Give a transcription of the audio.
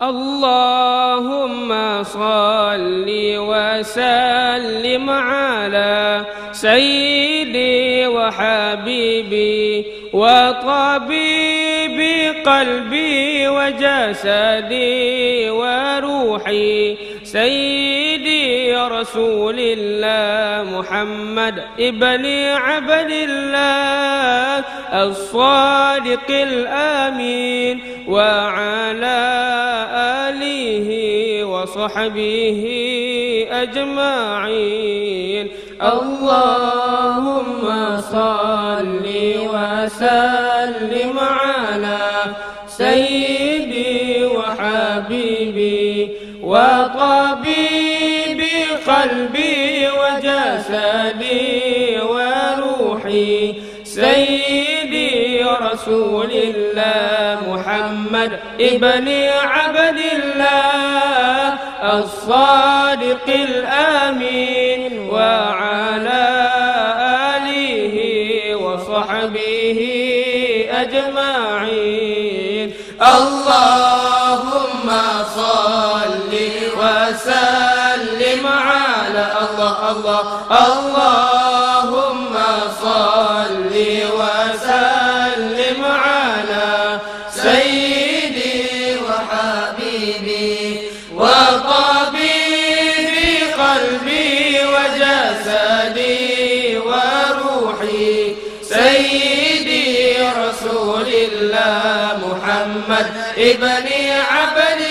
اللهم صل وسلم على سيدي وحبيبي وطبيبي قلبي وجسدي وروحي سيدي يا رسول الله محمد ابن عبد الله الصادق الأمين وعلى آله وصحبه أجمعين. اللهم صل وسلم على سيدي وحبيبي وطبيبي قلبي وجسدي وروحي سيدي يا رسول الله محمد ابن عبد الله الصادق الأمين وعلى آله وصحبه أجمعين. اللهم صل وسلم على اللهم صل وسلم على سيدي وحبيبي وطبيبي قلبي وجسدي وروحي سيدي رسول الله محمد ابن عبد